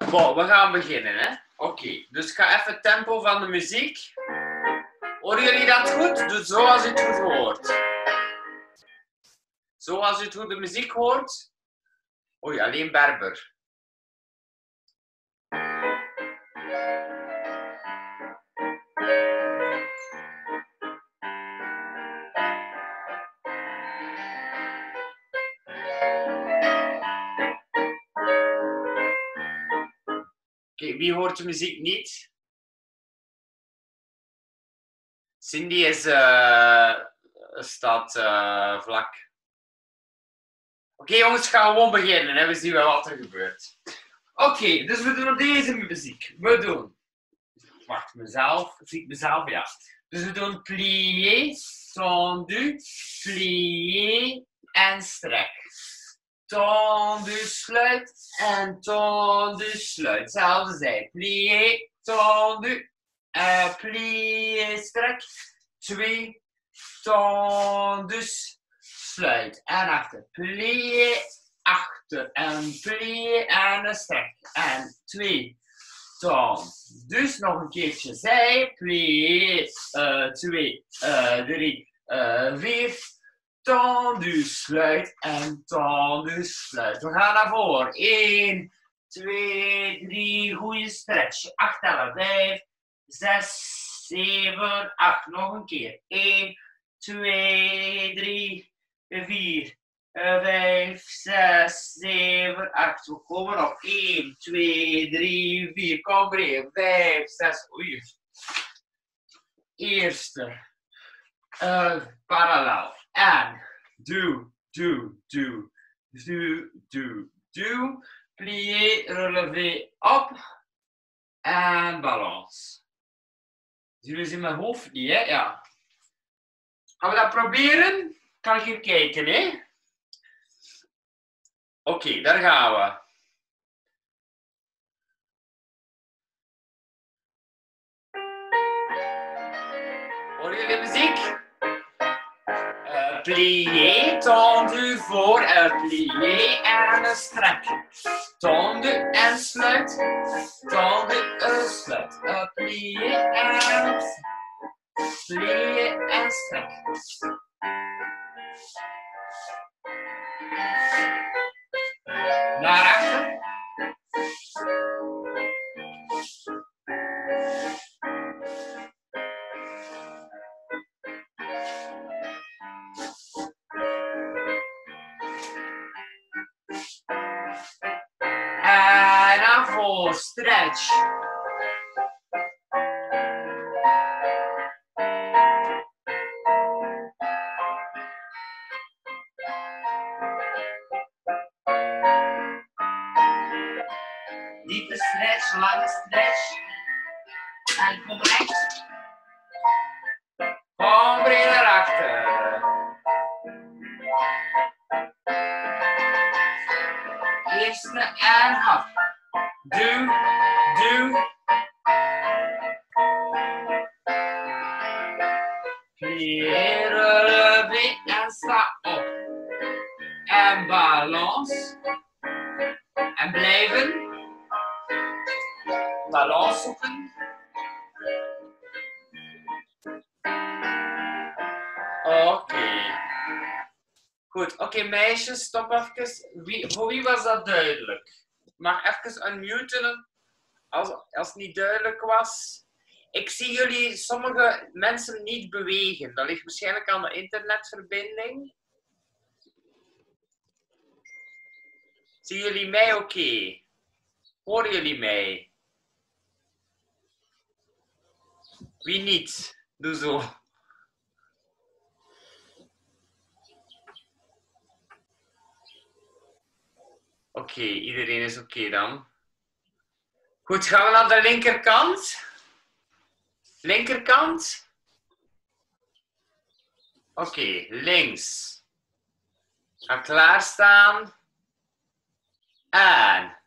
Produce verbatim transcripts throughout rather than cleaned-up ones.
Bon, we gaan beginnen, hè. Oké, okay, dus ik ga even het tempo van de muziek. Horen jullie dat goed? Doe zoals u het goed hoort. Zoals u het goed de muziek hoort. Oei, alleen Berber. Oké, okay, wie hoort de muziek niet? Cindy is, uh, staat uh, vlak. Oké okay, jongens, gaan we gewoon beginnen. Hè? We zien wel wat er gebeurt. Oké, okay, dus we doen deze muziek. We doen... Wacht, mezelf. Zie ik mezelf? Ja. Dus we doen plié, tendu, plié en strek. Tendu, sluit en tendu, sluit. Zelfde zij. Plié, tendu, uh, plié, strek. Twee, tendus, sluit. En achter. Plié, achter. En plié en een strek. En twee, tendus. Nog een keertje zij. Plié, uh, twee, uh, drie, uh, vier. Tendus, sluit en tendus, sluit. We gaan naar voren. één, twee, drie. Goeie stretch. acht tellen. vijf, zes, zeven, acht. Nog een keer. één, twee, drie, vier, vijf, zes, zeven, acht. We komen op. één, twee, drie, vier. Kom weer. vijf, zes. Oei. Eerste. Uh, parallel. En doe, doe, doe, doe, doe, doe. Plié, relevé, op. En balans. Zien jullie in mijn hoofd niet, hè? Ja. Gaan we dat proberen? Kan ik hier kijken, hè? Oké, okay, daar gaan we. Horen jullie de muziek? Uh, plié, tendu, voor, uh, plié en een strek. Tendu en sluit. Tendu en sluit. Uh, plié en plié en strek. Naar achter. En naar voren, stretch. Diepe stretch, lange stretch. En kom rechts. Kom weer naar achter. Eerste en af. Doe, doe. Plié, relevé en sta op. En balans. En blijven. Balans zoeken. Oké. Okay. Goed, oké okay, meisjes, stop even. Wie, voor wie was dat duidelijk? Ik mag even unmuten als, als het niet duidelijk was. Ik zie jullie, sommige mensen niet bewegen. Dat ligt waarschijnlijk aan de internetverbinding. Zien jullie mij oké? Okay? Horen jullie mij? Wie niet? Doe zo. Oké, okay, iedereen is oké okay dan. Goed, gaan we naar de linkerkant? Linkerkant? Oké, okay, links. Ga klaarstaan. En.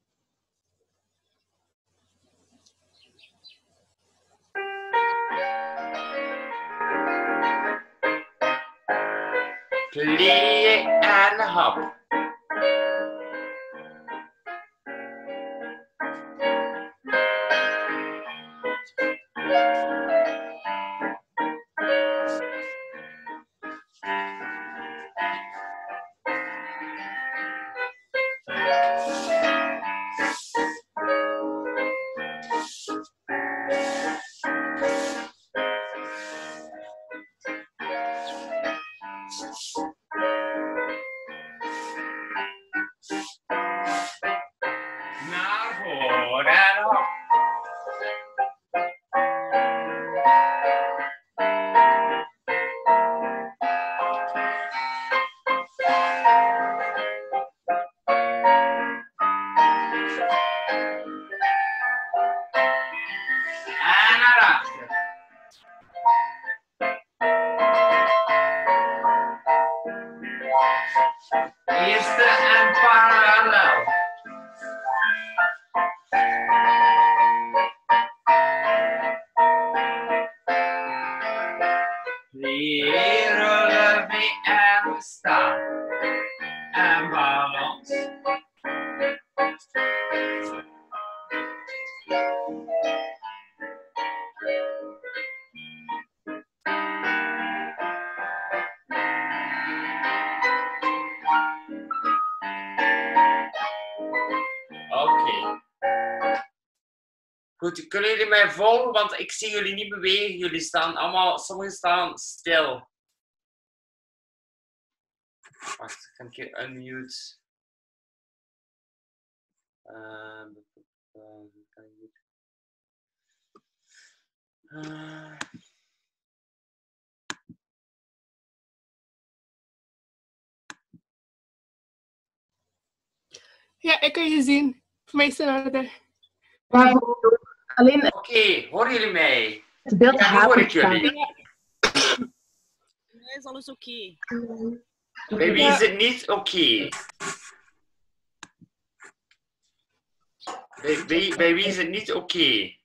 Plié en hop. Eerste en parallel. Plié, relevé en we staan. En balans. Oké. Goed, kunnen jullie mij volgen? Want ik zie jullie niet bewegen. Jullie staan allemaal, sommigen staan stil. Wacht, ik ga een keer unmute. Uh, uh, Ja, ik kan je zien. Voor mij is het in orde. Ja, alleen Oké, okay, horen jullie mij? het beeld Ja, hoor ik staan. jullie. Ja. Nee, is alles oké. Bij wie is het niet oké? Okay? Bij, bij, bij wie is het niet oké? Okay?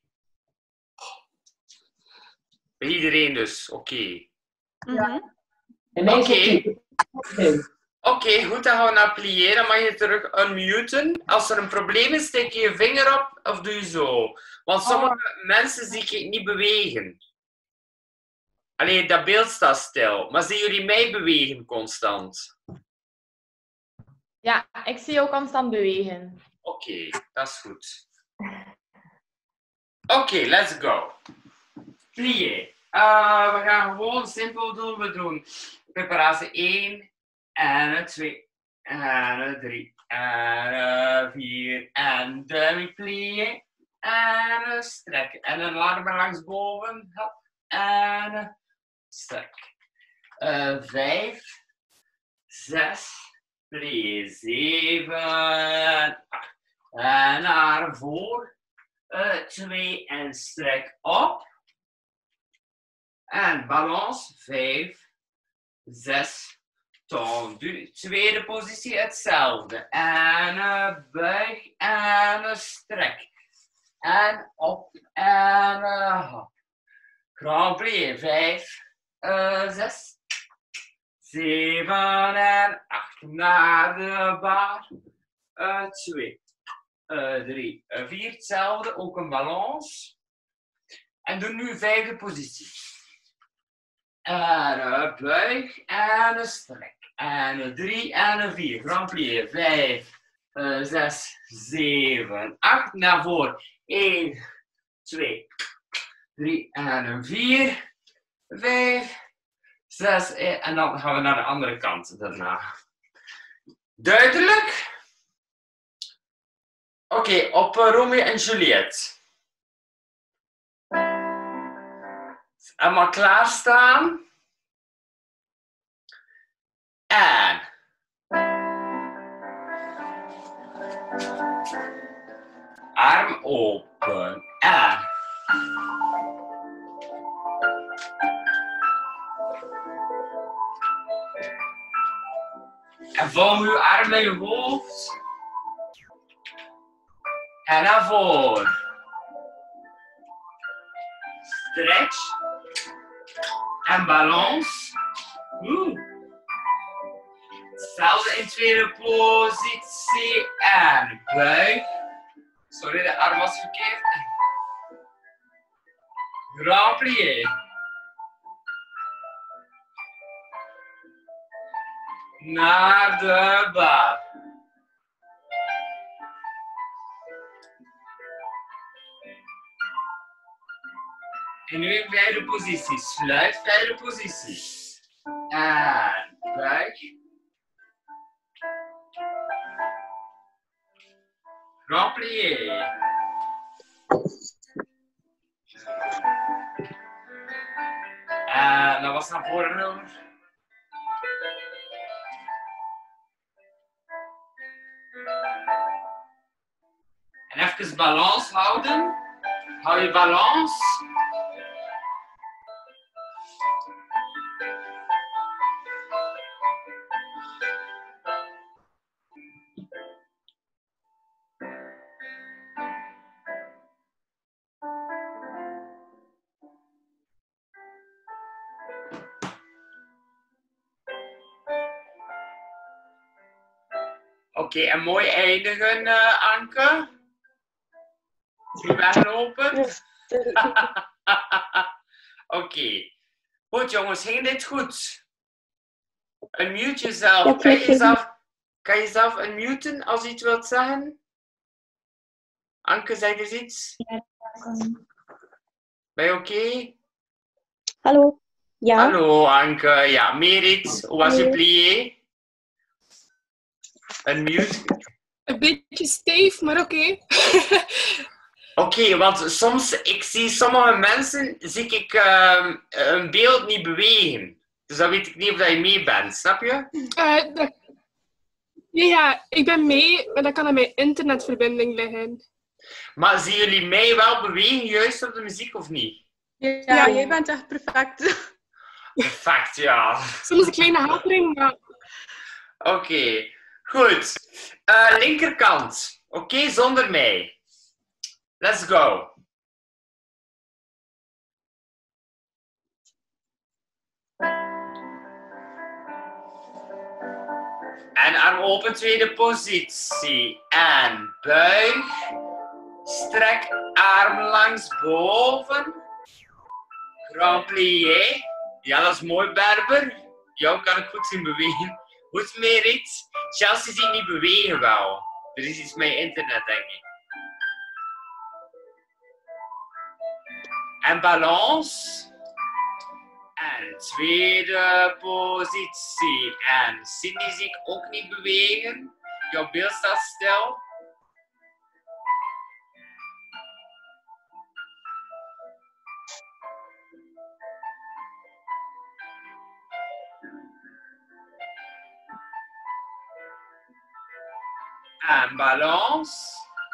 Bij iedereen dus, oké. Okay. Mm-hmm. Oké. Okay. Oké, okay, goed, dan gaan we naar plié. Dan mag je terug unmuten. Als er een probleem is, steek je je vinger op of doe je zo. Want sommige oh. mensen zie ik niet bewegen. Allee, dat beeld staat stil. Maar zien jullie mij bewegen constant? Ja, ik zie jou constant bewegen. Oké, okay, dat is goed. Oké, okay, let's go. Plié. Uh, we gaan gewoon simpel doen. We doen preparatie één. En een twee, en een drie, en een vier, en demi-plié, en een strek, en een arm langs boven, hop, en een strek. Uh, vijf, zes, plié, zeven, acht, en naar voor, uh, twee, en strek op, en balans, vijf, zes, tendu. Tweede positie hetzelfde. En een buig en een strek. En op en een hop. Grand plié. Vijf, uh, zes, zeven en acht. Naar de bar. Uh, twee, uh, drie, uh, vier. Hetzelfde. Ook een balans. En doe nu vijfde positie. En een buig en een strek. En een drie en een vier. Grand plié. vijf, zes, zeven, acht. Naar voren. één, twee, drie en een vier. vijf, zes. En dan gaan we naar de andere kant daarna. Duidelijk? Oké, okay, op uh, Romeo en Juliet. Allemaal klaarstaan. En. Arm open. En. En volg uw arm naar je hoofd. En naar voren. Stretch. En balans. Oeh. Hetzelfde in tweede positie. En buik. Sorry, de arm was verkeerd. Grand plié. Naar de bar. En nu in vijfde positie. Sluit vijfde positie. En buik. Grand plié. En dat was naar voren over. En even balans houden. Hou je balans. okay, en mooi eindigen, uh, Anke. Niet weglopen. Oké. Okay. Goed, jongens, ging dit goed? Unmute jezelf. Ja, kan, je klopt. jezelf kan je jezelf unmuten als je iets wilt zeggen? Anke, zeg eens iets. Ja, Ben je oké? Okay? hallo. Ja. Hallo, Anke. Ja, Merit, hoe was je plié? Unmute. Een beetje steef, maar oké. Okay. Oké, okay, want soms, ik zie sommige mensen, zie ik uh, een beeld niet bewegen. Dus dan weet ik niet of dat je mee bent, snap je? Uh, dat... Ja, ja, ik ben mee, maar dat kan aan mijn internetverbinding liggen. Maar zien jullie mij wel bewegen, juist op de muziek, of niet? Ja, Ja. jij bent echt perfect. Perfect, ja. Soms een kleine hapering, maar... Oké, okay. Goed. Uh, linkerkant. Oké, okay, zonder mij. Let's go. En arm open, tweede positie. En buig. Strek arm langs boven. Grand plié. Ja, dat is mooi, Berber. Jou kan ik goed zien bewegen. Goed, Merit. Chelsea ziet niet bewegen wel. Er is iets met internet, denk ik. En balans. En tweede positie. En Cindy zie ik ook niet bewegen. Jouw beeld staat stil. En balans.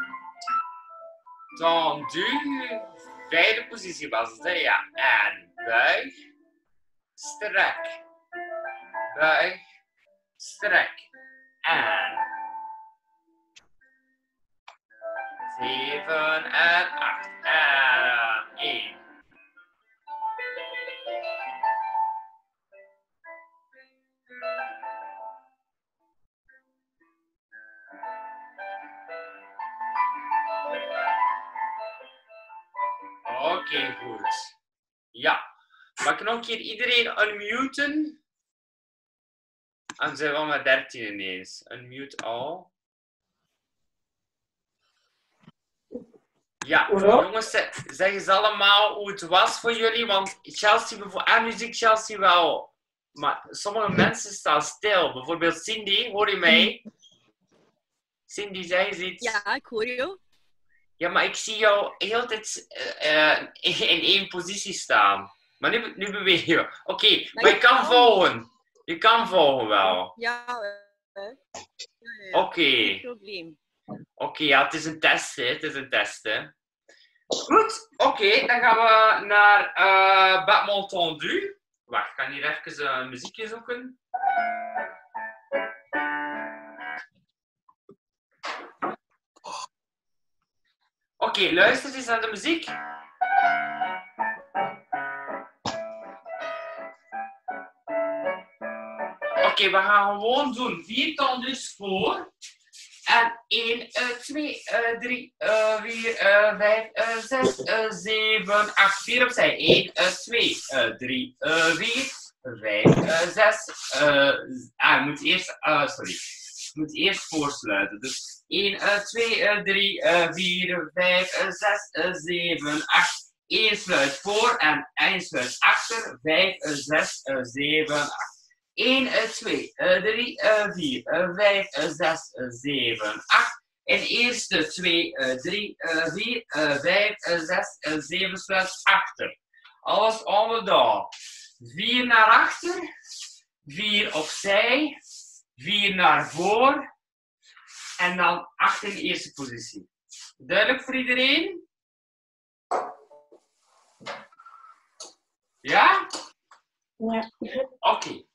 Tendu. Vijfde positie was het, hè? Ja. En buig. Strek. Buig. Strek. En. Zeven en acht. En één. Oké, okay, goed. Ja. Mag ik nog een keer iedereen unmuten? En zijn we al met dertien ineens. Unmute all. Ja, jongens, zeg eens allemaal hoe het was voor jullie. Want Chelsea, bijvoorbeeld, en muziek Chelsea wel. Maar sommige mensen staan stil. Bijvoorbeeld Cindy, hoor je mij? Cindy, zeg eens iets. Ja, ik hoor je. Ja, maar ik zie jou heel de tijd uh, in één positie staan. Maar nu, nu beweeg je. Oké, okay, maar je kan volgen. Je kan volgen wel. Ja, uh, ja, ja. Oké. Okay. Geen probleem. Oké, okay, ja, het is een test, hè. Het is een test, hè. Goed, oké, okay, dan gaan we naar uh, Battement Tendu. Wacht, ik kan hier even een uh, muziekje zoeken. Oké, okay, luister eens naar de muziek. Oké, okay, we gaan gewoon doen vier tandus voor. En één, twee, drie, vier, vijf, zes, zeven, acht. vier opzij. één, twee, drie, vier, vijf, zes. Ah, je moet eerst... Uh, sorry. Je moet eerst voorsluiten. Dus één, twee, drie, vier, vijf, zes, zeven, acht. één sluit voor en één sluit achter. vijf, zes, zeven, acht. één, twee, drie, vier, vijf, zes, zeven, acht. En eerste twee, drie, vier, vijf, zes, zeven sluit achter. Alles onderdoor. vier naar achter. vier opzij. vier naar voor. En dan acht in de eerste positie. Duidelijk voor iedereen? Ja? Ja. Oké. Okay.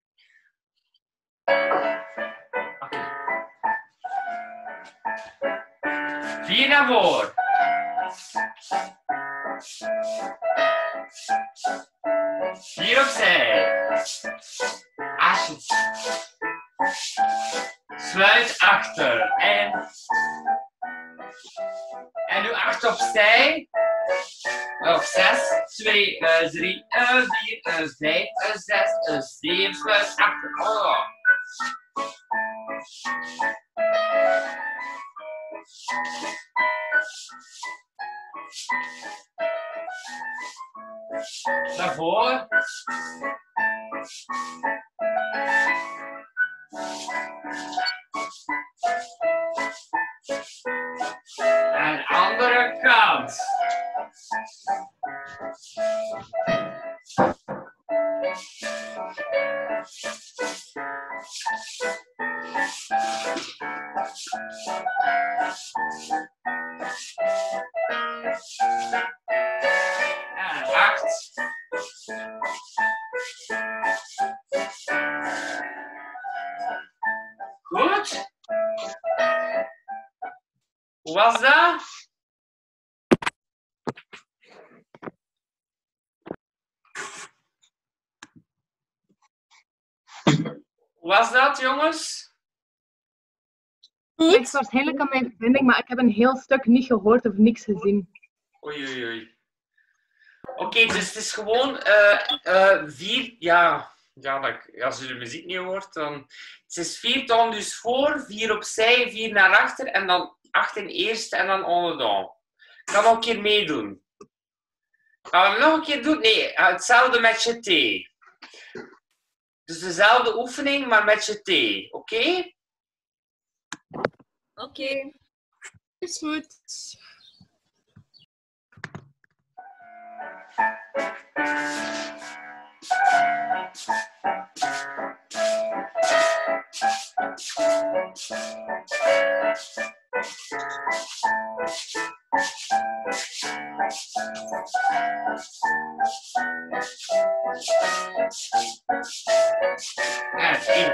Okay. Vier naar voor. Vier opzij. Asjes. sluit achter. En, en nu acht opzij. Of zes, twee, drie, vier, vijf, zes, zeven, sluit achter. Oh. Daarvoor. En andere kant. En acht. Goed. Hoe was dat? Hoe was dat, jongens? Ik was waarschijnlijk aan mijn verbinding, maar ik heb een heel stuk niet gehoord of niks gezien. Oei, oei, oei. Oké, okay, dus het is gewoon uh, uh, vier, ja, ja dat, als je de muziek niet hoort, dan... Het is vier toon dus voor, vier opzij, vier naar achter en dan acht in eerste en dan onderdaan. Ik kan nog een keer meedoen. Gaan we hem nog een keer doen? Nee, hetzelfde met je T. Dus dezelfde oefening, maar met je T. Oké? Okay? Oké. Okay. Is goed. En één.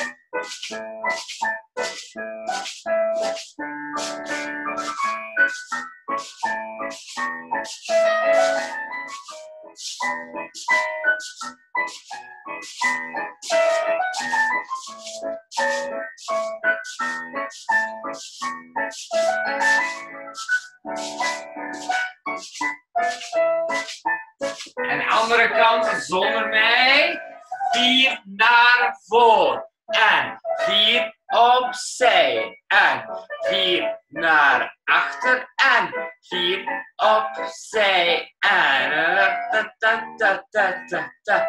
En de andere kant zonder mij. Vier naar voor. En vier opzij. En vier naar achter. En vier opzij. En ta ta ta ta ta ta.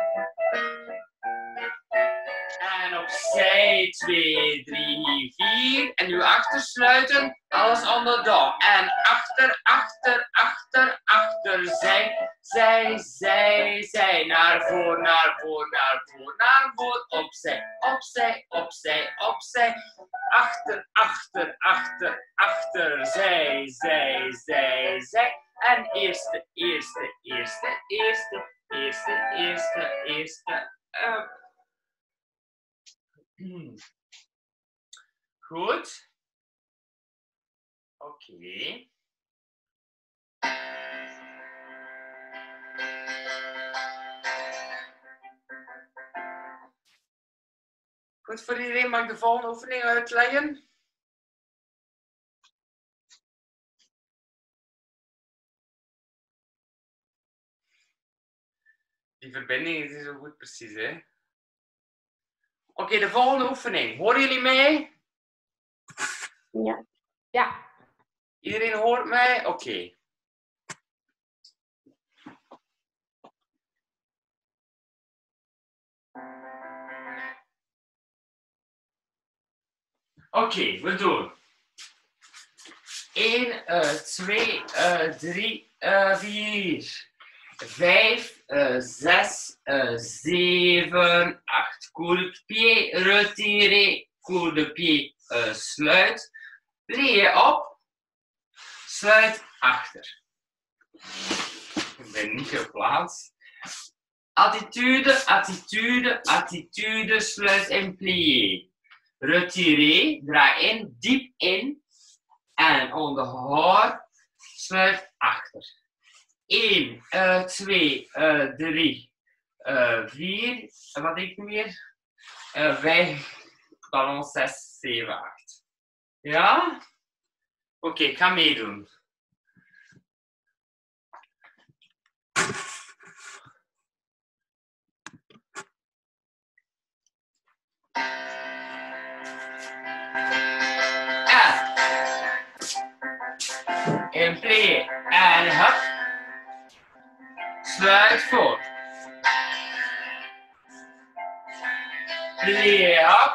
En opzij, twee, drie, vier. En nu achter sluiten, alles onder de. En achter, achter, achter, achter. Zij, zij, zij, zij. Naar voor, naar voor, naar voor, naar voor. Opzij, opzij, opzij, opzij. Achter, achter, achter, achter. Zij, zij, zij, zij. En eerste, eerste, eerste, eerste, eerste, eerste, eerste. Up. Goed. Oké. Okay. Goed voor iedereen, mag ik de volgende oefening uitleggen? Die verbinding is niet zo goed precies, hè? Oké, okay, de volgende oefening. Horen jullie mij? Ja. Ja. Iedereen hoort mij? Oké. Okay. Oké, okay, we doen. één, twee, drie, vier. vijf, zes, zeven, acht. Coup de pied, retiré. Coup de pied, uh, sluit. Plié op. Sluit achter. Ik ben niet geplaatst. Attitude, attitude, attitude, sluit en plié. Retiré, draai in, diep in. En onderhoud, sluit achter. één, twee, drie, vier. Wat denk ik meer? vijf, ballon zes, zeven, acht. Ja? Oké, okay, ik ga meedoen. En plie en hup. Sluit voor. Plie up.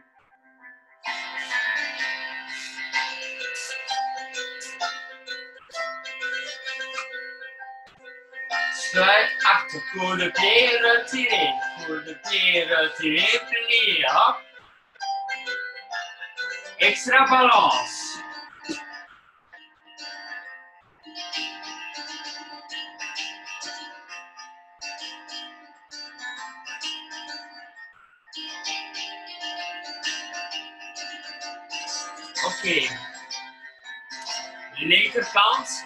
Sluit achter. Voor de plie retiré. Voor de plie retiré. Plie up. Extra balans. Oké. Okay. Linkerkant.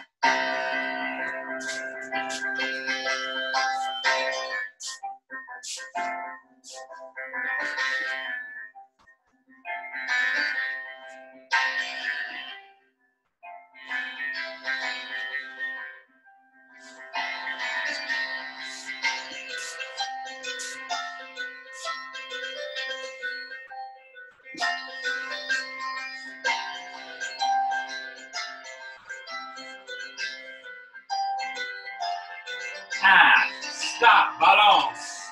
Ah, stop, balans.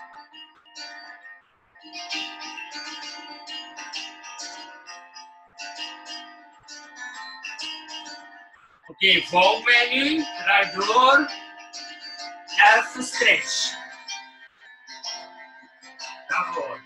Oké, okay, volg mij nu. Draai door. Even stretch. Daarvoor.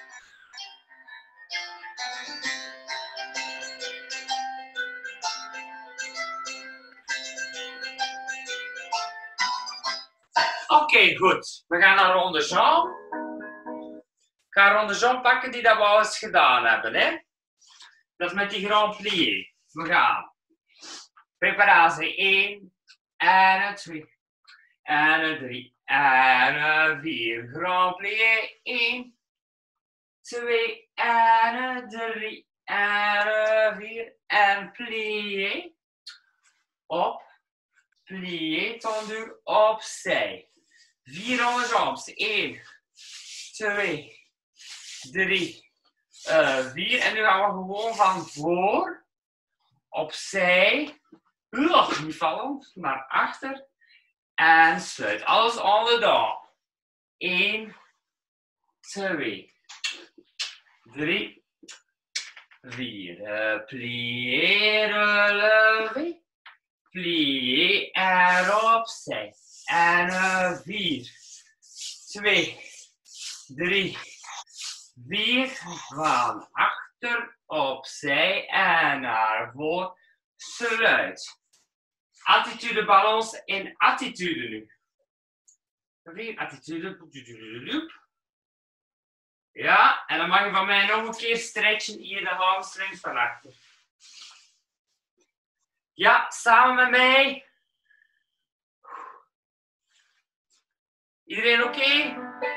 Oké, okay, goed. We gaan naar ronde Jean. Ik ga ronde Jean pakken die dat we al eens gedaan hebben. Hè? Dat is met die grand plié. We gaan. Preparatie één en een twee en een drie en een vier. Grand plié één, twee en een drie en een vier en plié. Op, plié, tendu, opzij. Vier ronde jambes. één, twee, drie, vier. En nu gaan we gewoon van voor, opzij. Ugh, niet vallen, naar achter. En sluit alles onder door. één, twee, drie, vier. Uh, plié, relevé. Plié en opzij. En uh, vier, twee, drie, vier. Van achter, opzij en naar voren. Sluit. Attitude balans in attitude nu. Weer attitude. Ja, en dan mag je van mij nog een keer stretchen hier de hamstrings van achter. Ja, samen met mij. Iedereen oké? Okay?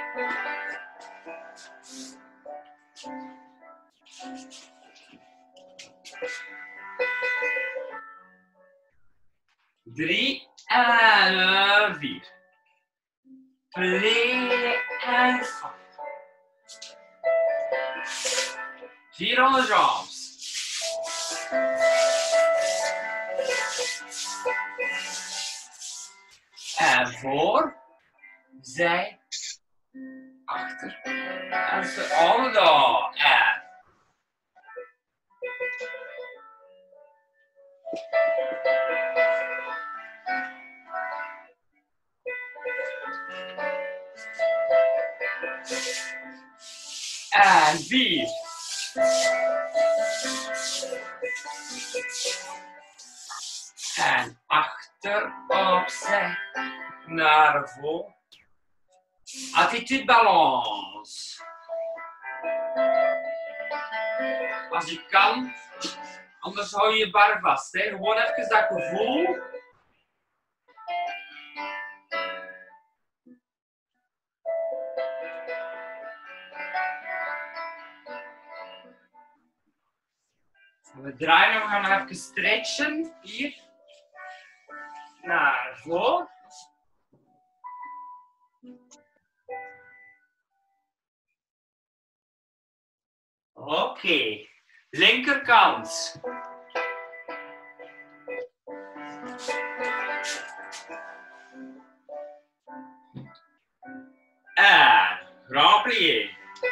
Drie en vier. Twee en vijf. vierhonderd jambes. En voor, zij, achter. En ze onder. En. En vier. En achter, opzij, naar voren. Attitude balance. Als je kan, anders hou je je bar vast. Hè. Gewoon even dat gevoel. We draaien, we gaan nog even stretchen. Hier. Naar voren. Oké. Okay. Linkerkant. En grand plié.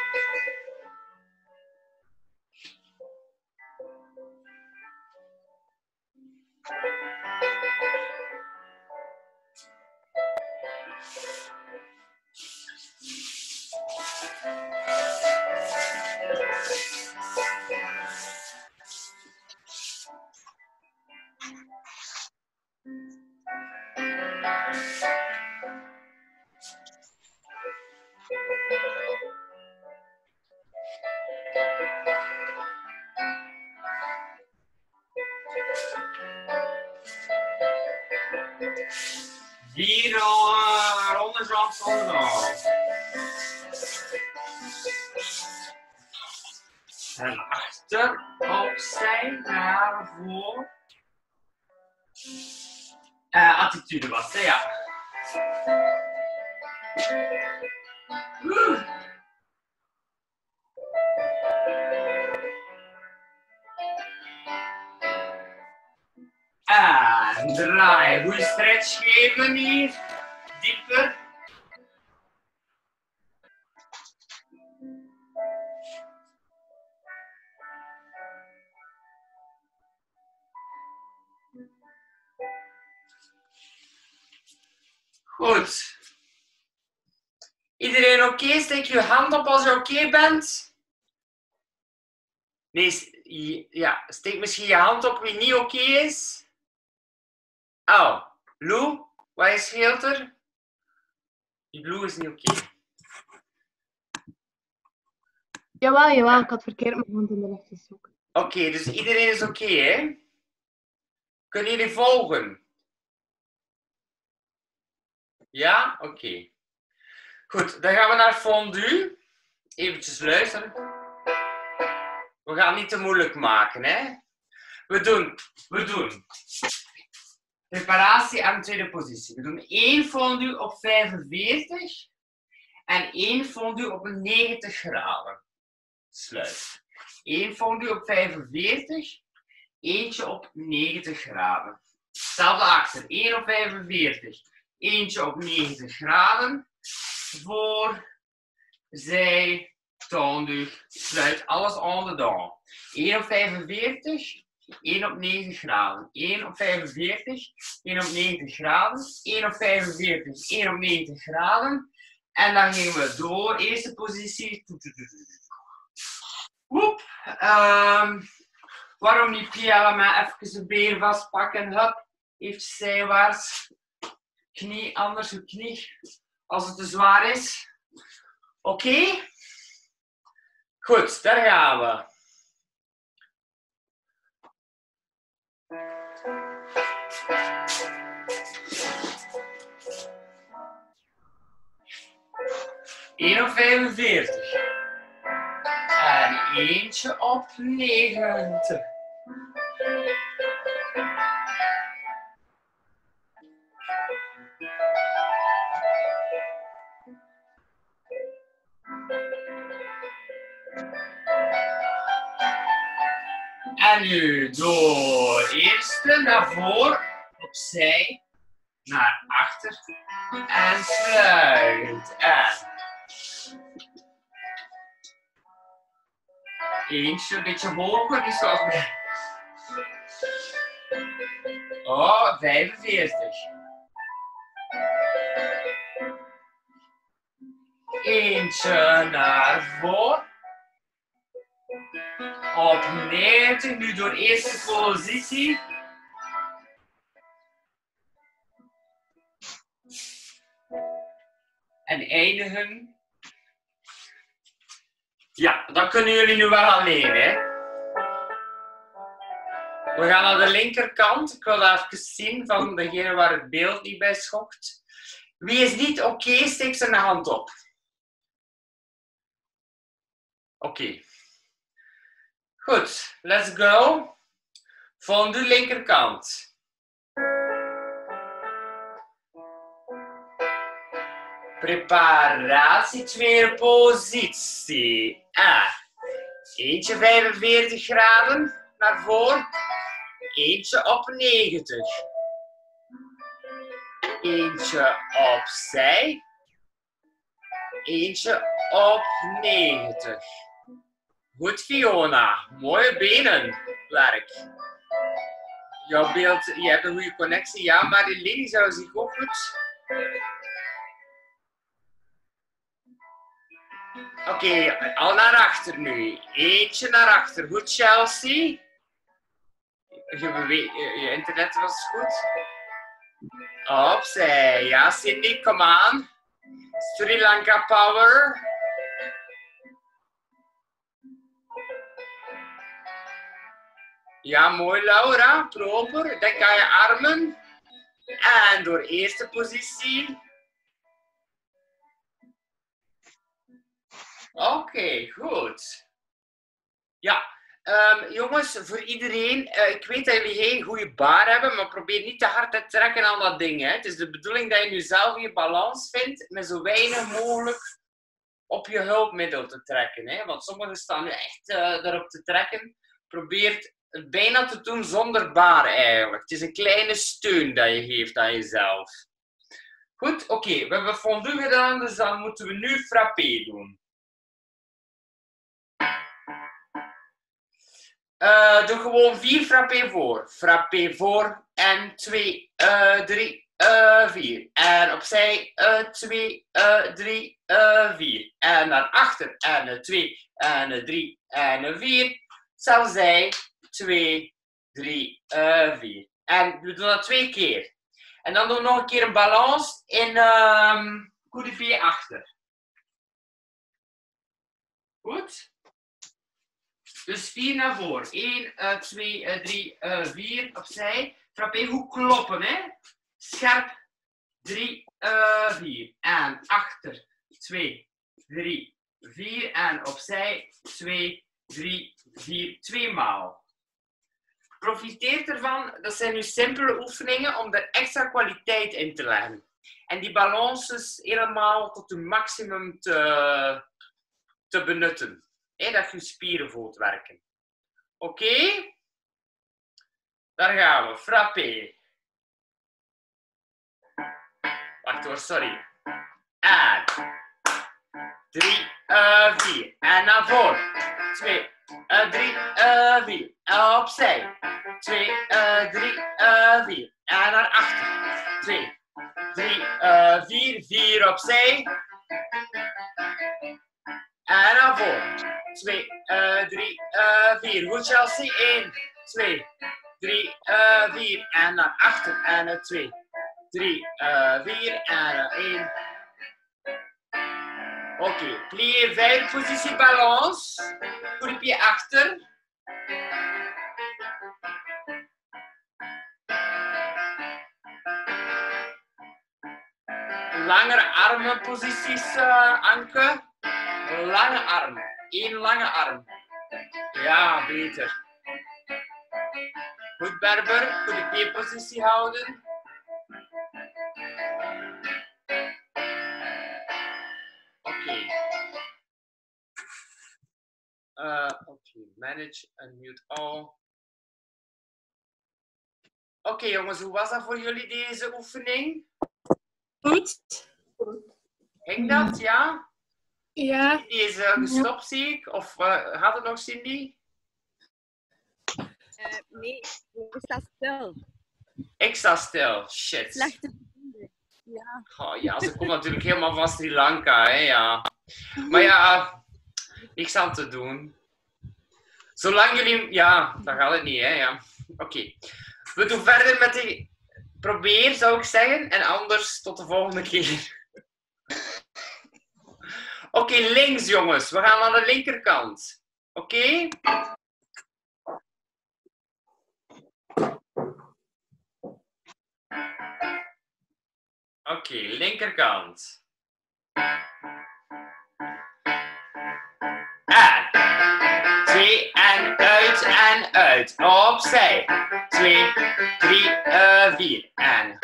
Vier uh, rondes afstanden. En achter, opzij, naar voren. Uh, attitude was het, ja. Uh. En draai. Goeie stretch geven hier. Dieper. Goed. Iedereen oké? Okay? Steek je hand op als je oké okay bent. Nee, ja, steek misschien je hand op wie niet oké okay is. Oh, Lou, wat scheelt er? Die Lou is niet oké. Okay. Jawel, jawel, ik had verkeerd mijn hand in de lucht gestoken. Oké, okay, dus iedereen is oké, okay, hè? Kunnen jullie volgen? Ja? Oké. Okay. Goed, dan gaan we naar fondue. Eventjes luisteren. We gaan het niet te moeilijk maken, hè? We doen, we doen. Preparatie aan de tweede positie. We doen één fondue op vijfenveertig en één fondue op negentig graden. Sluit. Eén fondue op vijfenveertig, eentje op negentig graden. Hetzelfde achter. één op vijfenveertig, eentje op negentig graden. Voor, zij, tandug, sluit alles onder dan. één op vijfenveertig. één op negentig graden, één op vijfenveertig, één op negentig graden, één op vijfenveertig, één op negentig graden. En dan gingen we door. Eerste positie. Woep. Um, waarom niet Piella maar even de been vastpakken. Hup. Heeft zijwaarts. Knie, anders uw knie. Als het te zwaar is. Oké. Okay. Goed, daar gaan we. één op vijfenveertig. En eentje op negentig. En nu door eerste naar voren, opzij, naar achter en sluit. En eentje een beetje hoger, dus zoals bij. Oh, vijfenveertig. Eentje naar voren. Op negentig, nu door eerste positie. En eindigen. Ja, dat kunnen jullie nu wel alleen, hè. We gaan naar de linkerkant. Ik wil dat even zien van degene waar het beeld niet bij schokt. Wie is niet oké, okay, steek zijn hand op. Oké. Okay. Goed, let's go. Van de linkerkant. Preparatie, tweede positie. Ah. Eentje vijfenveertig graden naar voren. Eentje op negentig. Eentje opzij. Eentje op negentig. Goed, Fiona. Mooie benenwerk. Jouw beeld, je hebt een goede connectie. Ja, maar die Lily zou zich ook goed... Oké, okay, al naar achter nu. Eentje naar achter. Goed, Chelsea. Je, beweegt, je internet was goed. Opzij. Ja, Cindy, kom aan. Sri Lanka Power. Ja, mooi, Laura. Proper. Denk aan je armen. En door eerste positie. Oké, okay, goed. Ja, um, jongens, voor iedereen, uh, ik weet dat jullie geen goede bar hebben, maar probeer niet te hard te trekken aan dat ding. Hè. Het is de bedoeling dat je nu zelf je balans vindt met zo weinig mogelijk op je hulpmiddel te trekken. Hè. Want sommigen staan nu echt uh, daarop te trekken. Probeer het bijna te doen zonder bar eigenlijk. Het is een kleine steun dat je geeft aan jezelf. Goed, oké, okay, we hebben fondue gedaan, dus dan moeten we nu frappé doen. Uh, doe gewoon vier frappé voor. Frappé voor en twee, uh, drie, uh, vier. En opzij, uh, twee, uh, drie, uh, vier. En naar achter, en uh, twee, en uh, drie, en uh, vier. Zal zij, twee, drie, uh, vier. En we doen dat twee keer. En dan doen we nog een keer een balans in um, coup de pied achter. Goed? Dus vier naar voren. één, twee, drie, vier opzij. Frappé goed kloppen, hè. Scherp. drie, vier. En achter. twee, drie, vier. En opzij. twee, drie, vier. Twee maal. Profiteer ervan. Dat zijn nu simpele oefeningen om er extra kwaliteit in te leggen. En die balances helemaal tot hun maximum te, te benutten. He, dat je spieren voelt werken. Oké? Okay? Daar gaan we. Frappé. Wacht hoor, sorry. En. drie, vier. En naar voren. twee, drie, vier. En opzij. twee, drie, vier. En naar achter. twee, drie, vier. vier opzij. En naar voren. twee, drie, vier. Goed, Chelsea. één, twee, drie, vier. En naar achter. En naar twee, drie, vier. En naar één. Oké. Okay. Plié, vijf positie balance. Coup de pied achter. Langere armenposities, uh, Anke. Lange arm. Eén lange arm. Ja, beter. Goed, Berber. Goed de piedpositie houden. Oké. Okay. Uh, Oké, okay. Manage, unmute all. Oké okay, jongens, hoe was dat voor jullie deze oefening? Goed. Ging dat, ja? Ja. Cindy is uh, gestopt, zie ik. Of uh, gaat het nog, Cindy? Uh, nee, ik sta stil. Ik sta stil. Shit. Slechte vrienden. Ja. Oh, ja, ze komt natuurlijk helemaal van Sri Lanka, hè, ja. Maar ja, niks aan te doen. Zolang jullie... Ja, dan gaat het niet, hè, ja. Oké. Okay. We doen verder met die... Probeer, zou ik zeggen. En anders tot de volgende keer. Oké, okay, links jongens. We gaan naar de linkerkant. Oké? Okay? Oké, okay, linkerkant. En. twee, twee en uit en uit. Opzij. Twee, drie, uh, vier. En.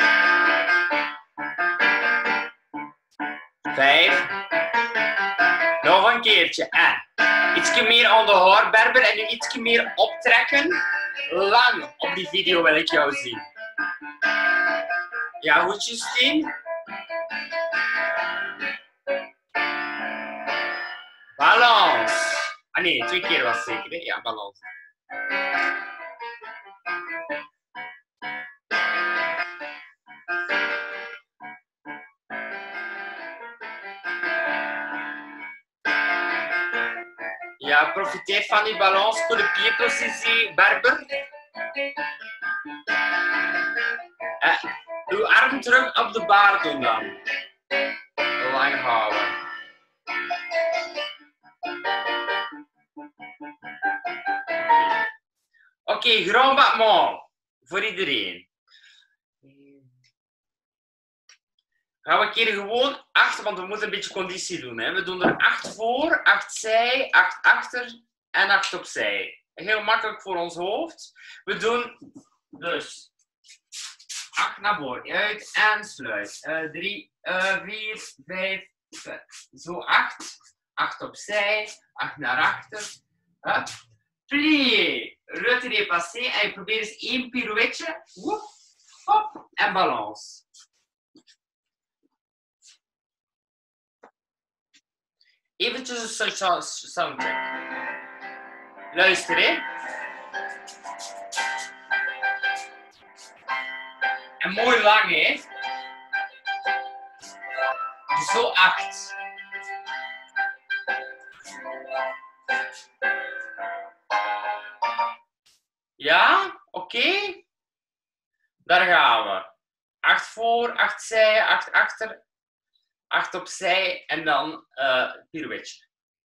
Vijf. Nog een keertje. En. Ietsje meer aan de haarberber en nu ietsje meer optrekken. Lang op die video wil ik jou zien. Ja, goed Justine? Balans. Ah nee, twee keer was het zeker, hè? Ja, balans. Ja, profiteer van die balans voor de pierpositie, Berber. Eh, uw arm terug op de baard doen dan. Lang houden. Oké, okay, grand battement. Voor iedereen. Gaan we een keer gewoon acht, want we moeten een beetje conditie doen. Hè. We doen er acht voor, acht zij, acht achter en acht opzij. Heel makkelijk voor ons hoofd. We doen dus acht naar voren, uit en sluit. Uh, drie, uh, vier, vijf, zes. Zo acht. acht opzij, acht naar achter. Hup. Plié. Retiré passé. En je probeert eens één pirouetje. Woep, hop. En balans. Eventjes een soundcheck. Luister, hè. En mooi lang, hè. Zo acht. Ja, oké. Okay. Daar gaan we. acht voor, acht zij, acht achter. acht opzij en dan uh, pirouetje.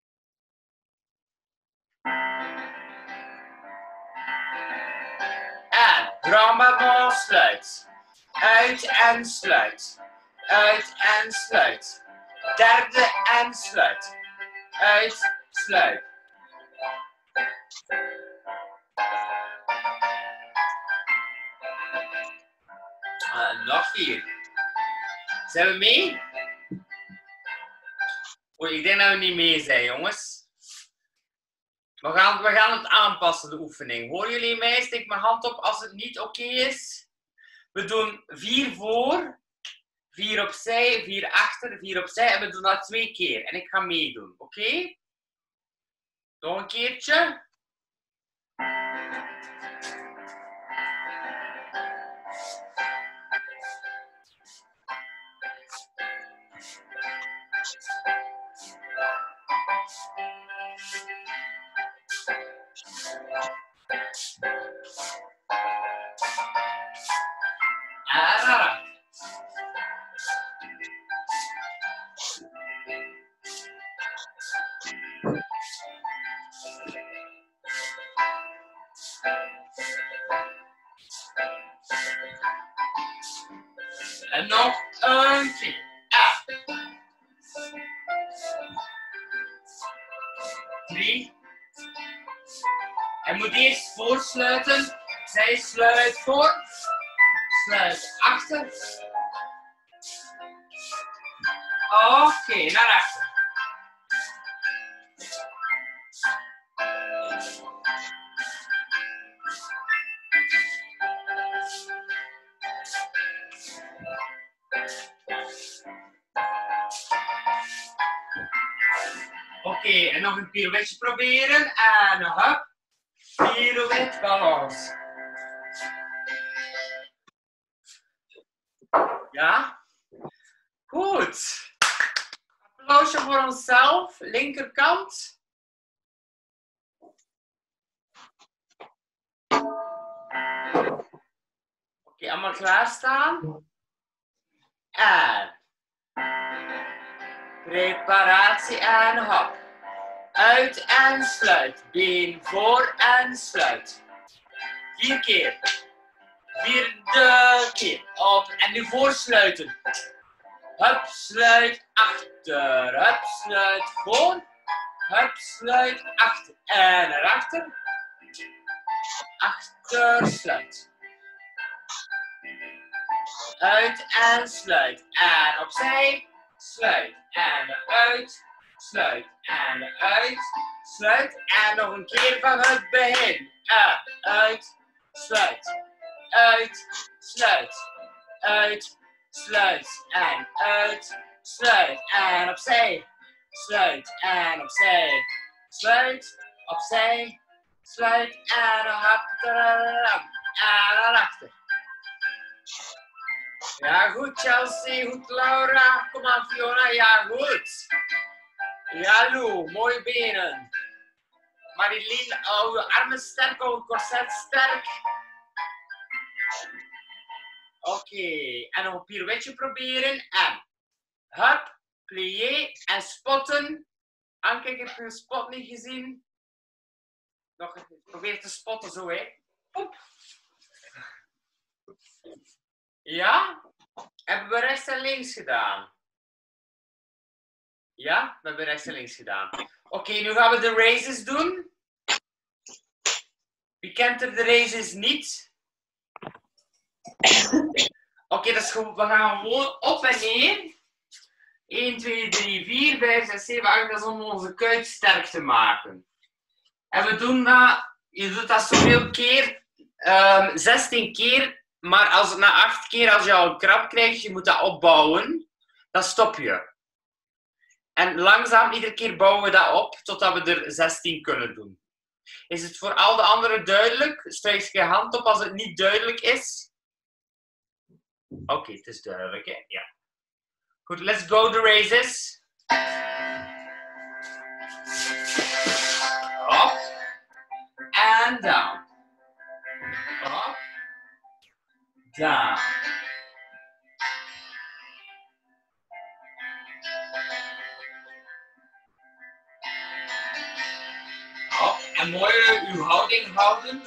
En grand battement sluit. Uit en sluit. Uit en sluit. Derde en sluit. Uit, sluit. Uh, nog vier. Zijn we mee? Oei, ik denk dat we niet mee zijn, jongens. We gaan, we gaan het aanpassen, de oefening. Horen jullie mij? Steek mijn hand op als het niet oké okay is. We doen vier voor, vier opzij, vier achter, vier opzij. En we doen dat twee keer. En ik ga meedoen, oké? Okay? Nog een keertje. En nog een keer. Ah. Drie. En moet eerst voorsluiten. Zij sluit voor. Sluit achter. Oké, okay, naar achter. Oké, okay, en nog een pirouetje proberen. En hup. Pirouette balans. Ja? Goed. Applausje voor onszelf. Linkerkant. Oké, okay, allemaal klaarstaan. En. Preparatie en hop. Uit en sluit. Been voor en sluit. Vier keer. Vierde keer. Op. En nu voorsluiten. Hup, sluit achter. Hup, sluit voor. Hup, sluit, achter en naar achter. Achter, sluit. Uit en sluit. En opzij. Sluit en eruit. Sluit en eruit. Sluit. En nog een keer van het begin. En uit. Sluit. Uit. Sluit. Uit. Sluit. En uit. Sluit. En opzij. Sluit. En opzij. Sluit. Opzij. Sluit. En naar achter. En naar achter. Ja, goed Chelsea, goed Laura. Kom aan Fiona, ja goed. Ja Lou, mooie benen. Marilyn, hou je armen sterk, hou je corset sterk. Oké, okay. En nog een pirouetje proberen. En hup, plié en spotten. Anke, ik heb je spot niet gezien. Nog even, probeer te spotten zo, hè. Oep. Ja? Hebben we rechts en links gedaan? Ja? We hebben rechts en links gedaan. Oké, okay, nu gaan we de raises doen. Wie kent er de raises niet? Oké, okay, dat is goed. We gaan gewoon op en neer. één, twee, drie, vier, vijf, zes, zeven, acht. Dat is om onze kuit sterk te maken. En we doen dat, je doet dat zoveel keer, um, zestien keer. Maar als het na acht keer, als je al een krap krijgt, je moet dat opbouwen, dan stop je. En langzaam, iedere keer bouwen we dat op, totdat we er zestien kunnen doen. Is het voor al de anderen duidelijk? Strijk je hand op als het niet duidelijk is. Oké, okay, het is duidelijk, hè? Ja. Goed, let's go the raises. Up. And down. Up. Down. Op. En mooi uw houding houden.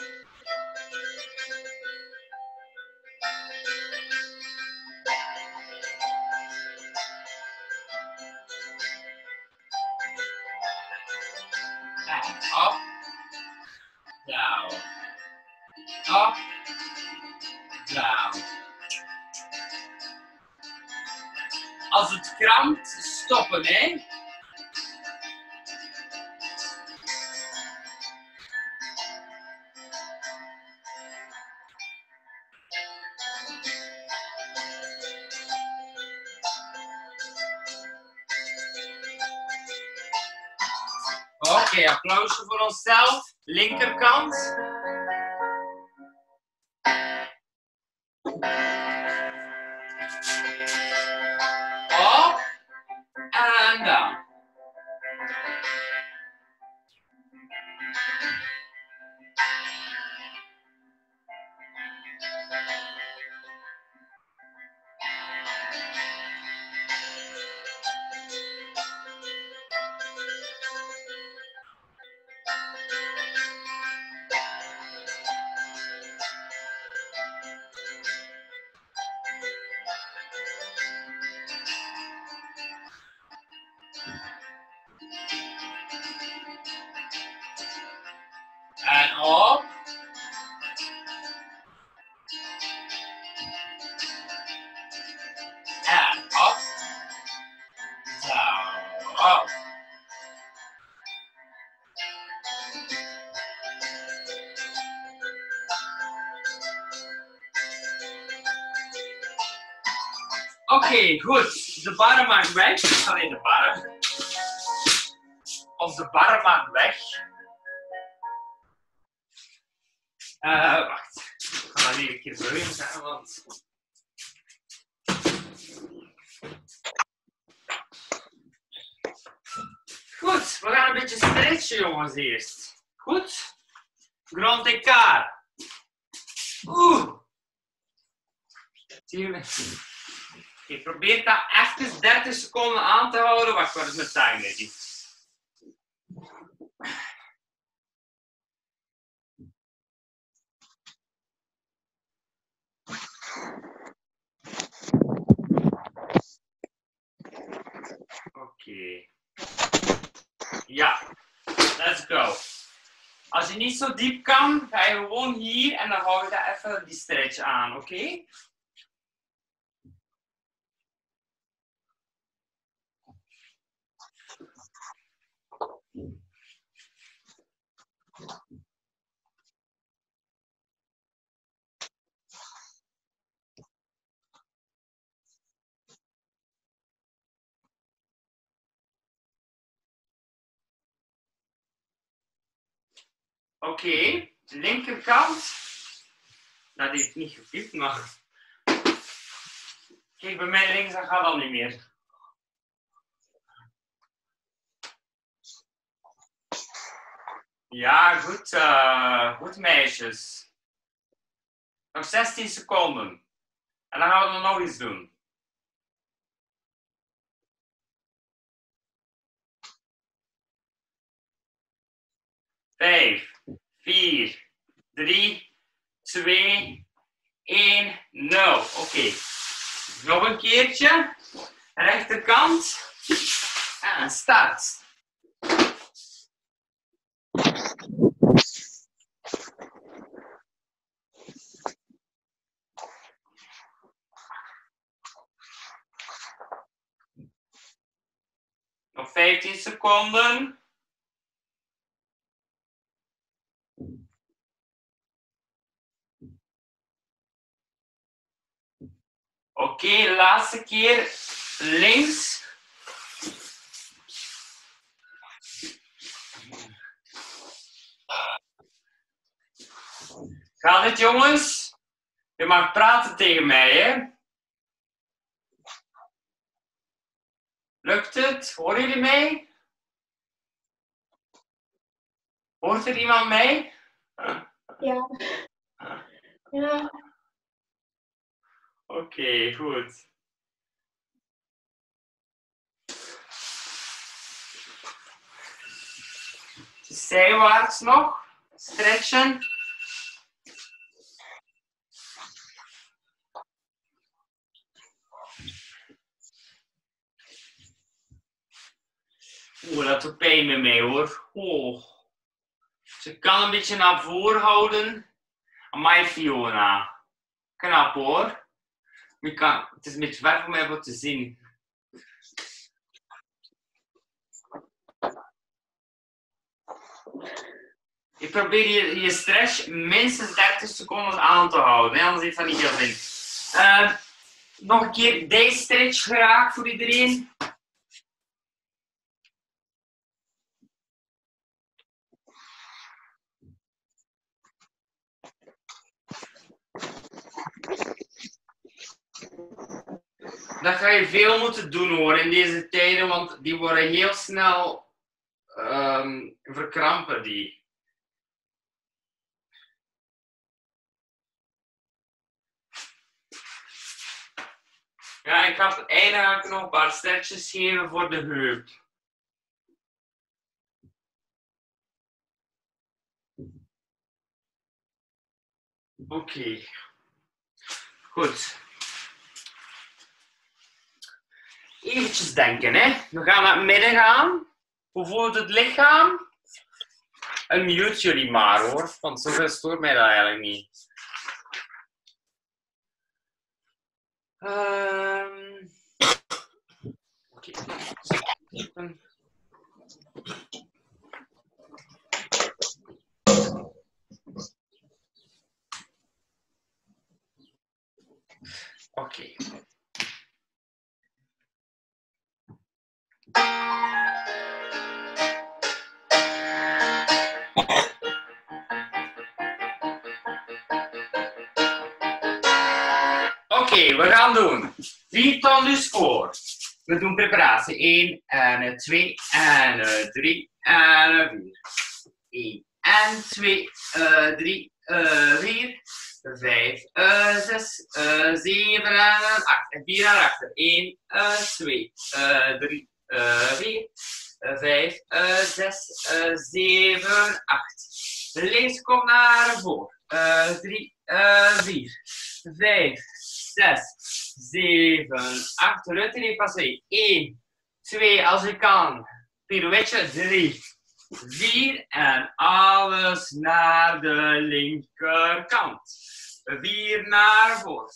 En op. Down. Up. Down. Als het krampt, stoppen, hè? Oké, okay, applausje voor onszelf. Linkerkant. Up and down. And up. And up. Down. Up. Oké, okay, goed. De barren mag weg. Alleen de barren. Of de barren mag weg. Uh, wacht. Ik ga dat hier een keer zo in zetten, want... Goed, we gaan een beetje stretchen, jongens, eerst. Goed? Grand écart. Oeh. Zie je me? Ik probeer dat even dertig seconden aan te houden. Wacht, waar is mijn timer? Oké. Okay. Ja. je niet zo diep kan, ga je gewoon hier en dan hou je daar even die stretch aan, oké? Okay? Oké, okay. De linkerkant. Dat heeft niet gepipt, maar... Kijk, bij mij links, dat gaat al niet meer. Ja, goed, uh, goed meisjes. Nog zestien seconden. En dan gaan we er nog iets doen. Vijf, vier, drie, twee, één, nul. Oké. Okay. Nog een keertje. Rechterkant. En start. Nog vijftien seconden. Oké, okay, laatste keer links. Gaat het, jongens? Je mag praten tegen mij, hè? Lukt het? Horen jullie mij? Hoort er iemand mij? Ja. Ja. Oké, okay, goed. Zijwaarts nog. Stretchen. Oeh, dat doet pijn met mij, hoor. Oh. Ze kan een beetje naar voren houden. Amai, Fiona. Knap, hoor. Je kan, het is een beetje ver voor mij om te zien. Ik probeer je, je stretch minstens dertig seconden aan te houden, hè? Anders heeft dat niet veel zin. Uh, nog een keer deze stretch graag voor iedereen. Dat ga je veel moeten doen, hoor, in deze tijden, want die worden heel snel um, verkrampen die. Ja, ik ga eigenlijk nog een paar stretches geven voor de heup. Oké. Okay. Goed. Eventjes denken, hè. We gaan naar het midden gaan. Hoe voelt het lichaam? En mute jullie maar, hoor. Want zoveel stoort mij dat eigenlijk niet. Um... Oké. Okay. Oké. Okay. Oké, okay, we gaan doen. Viertal dus voor. We doen preparatie. één en twee en drie en vier. één en twee, drie, vier. vijf, zes, zeven en acht. En vier naar achter. één, twee, drie, vier, vijf, zes, zeven, acht. Links komt naar voren. drie, vier, vijf, zes, zeven, acht. Retenez passé. één, twee, als je kan. Pirouetje. drie, vier en alles naar de linkerkant. vier naar voren.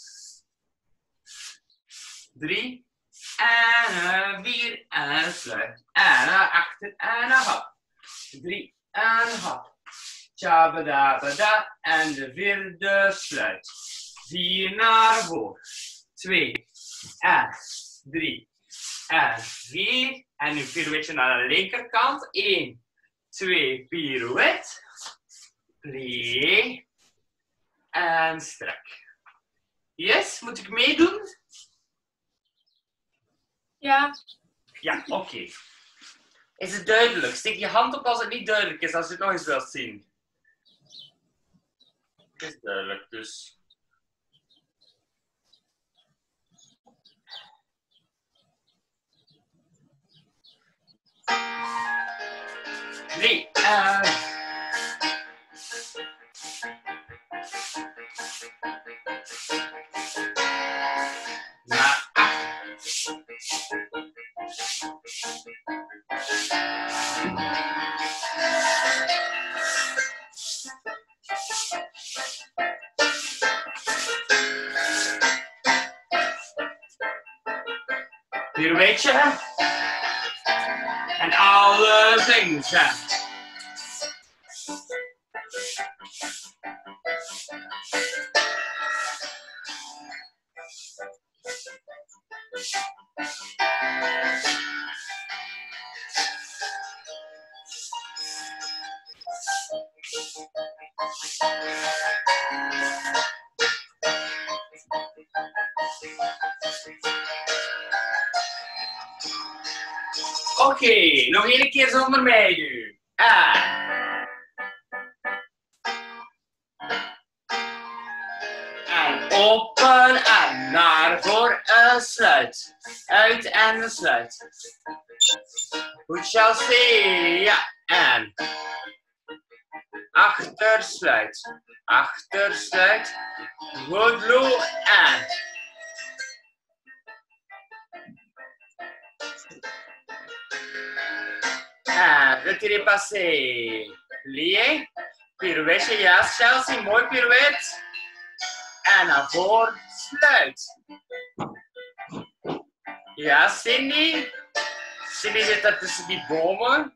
drie en vier en sluit. En naar achter en naar hop. drie en hop. Tjabadabada en de vierde sluit. vier naar voren. twee en drie en vier. En nu pirouetje naar de linkerkant. één, twee, pirouette. Plie. En strek. Yes, moet ik meedoen? Ja. Ja, oké. Okay. Is het duidelijk? Steek je hand op als het niet duidelijk is, als je het nog eens wilt zien. Het is duidelijk, dus. Drie. Uh... Naar acht. Pirouetje. En alle dingen. Oké, okay, nog één keer zonder mij nu. En. En open en naar voor en sluit. Uit en sluit. Goed shall see. Ja, en. Achter sluit. Achter sluit. Goed loop en. En retirez passé. Plié. Pirouetje, ja, Chelsea, mooi pirouette. En naar voren, sluit. Ja, Cindy. Cindy zit daar tussen die bomen.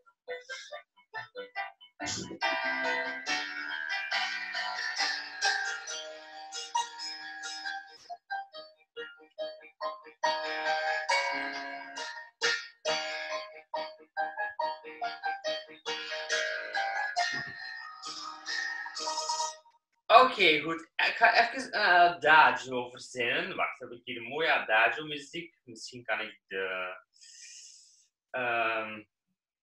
Oké, okay, goed. Ik ga even een adagio verzinnen. Wacht, heb ik hier een mooie adagio muziek? Misschien kan ik de... Um...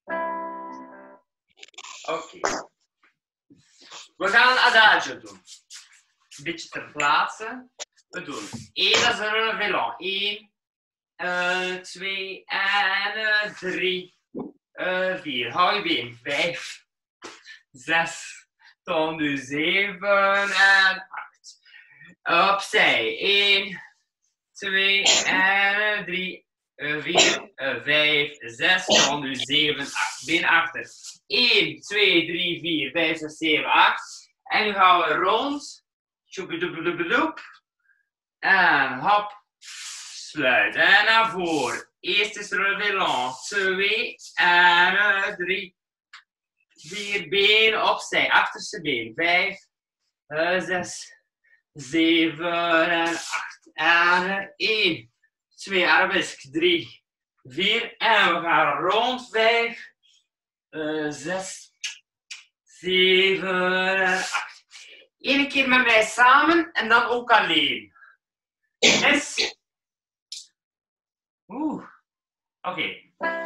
Oké. Okay. We gaan een adagio doen. Een beetje ter plaatse. We doen één, dat is een revelant. één, uh, twee en uh, drie, uh, vier. Hou je been. vijf, zes. Dan nu zeven en acht. Opzij. één, twee en drie, vier, vijf, zes. Dan nu zeven, acht. Been achter. één, twee, drie, vier, vijf, zes, zeven, acht. En nu gaan we rond. Tjoepedoepedoepedoep. En hop. Sluit. En naar voren. Eerst is revelant. twee en drie. vier, been opzij, achterste been. vijf, zes, zeven en acht. En één, twee, arabesk. drie, vier. En we gaan rond. vijf, zes, zeven en acht. Eén keer met mij samen en dan ook alleen. Yes. Oeh. Oké. Okay.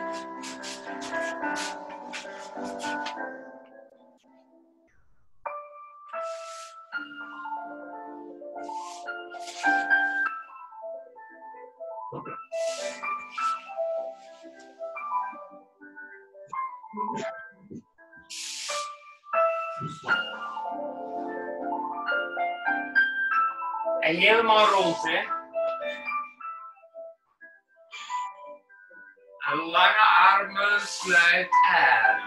En helemaal rond, hè. En lange armen. armen, sluit en.